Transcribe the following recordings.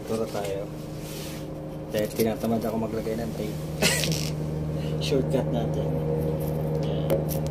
magturo tayo. Dahil tinatamad ako maglagay ng tape. Shortcut natin. Yan.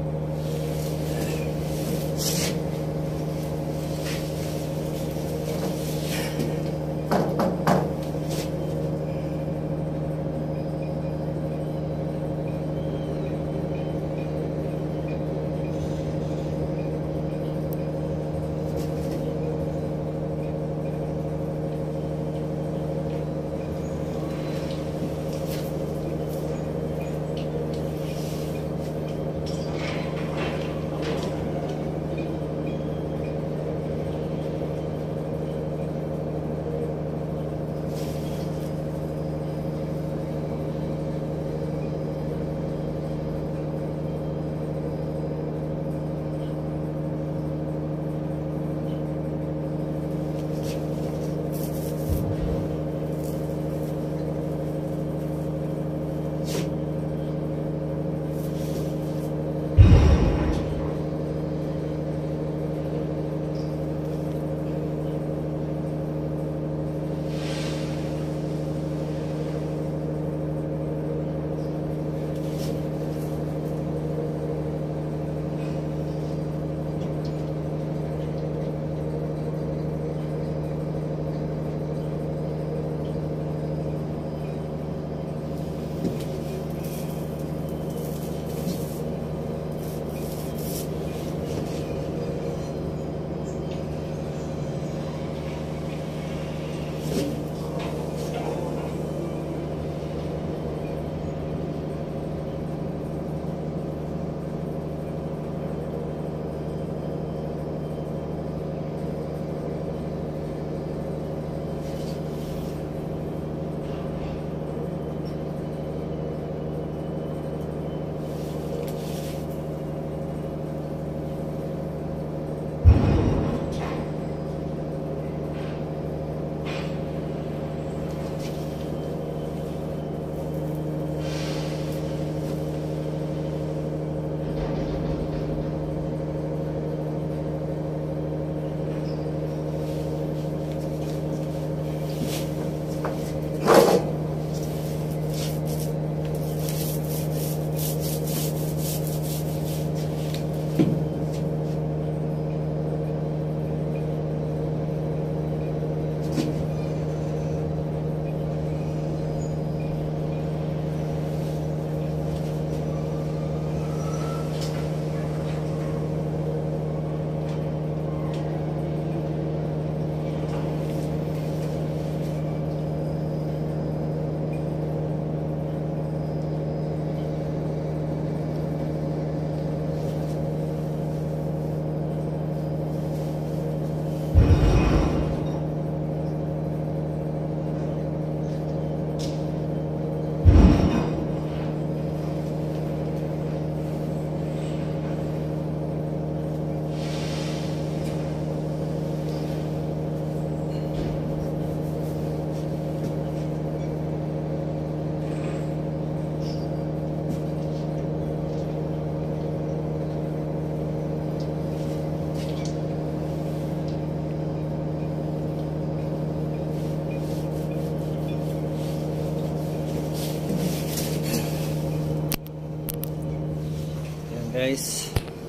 Guys,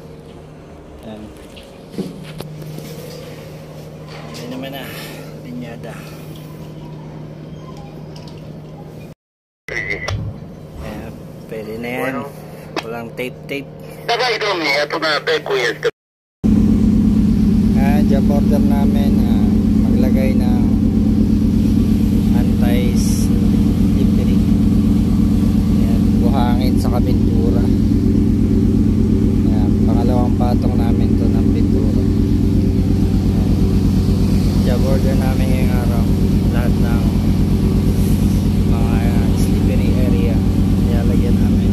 yan. Hindi naman na linyada. Ayan, pwede na yan. Walang tape. Job order namin maglagay ng anti-slippery. Ayan, buhangin sa kabintura. Pangalawang patong namin to ng pintura. Job order namin ngayong araw. Lahat ng mga slippery area nilalagyan namin.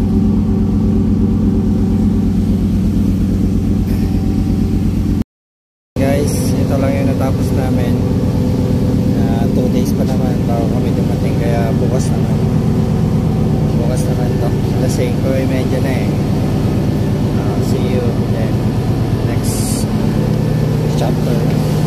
Guys, ito lang yung natapos namin. 2 days pa naman bago kami dumating, kaya bukas naman to. Alas 5:30 na eh. See you then next chapter.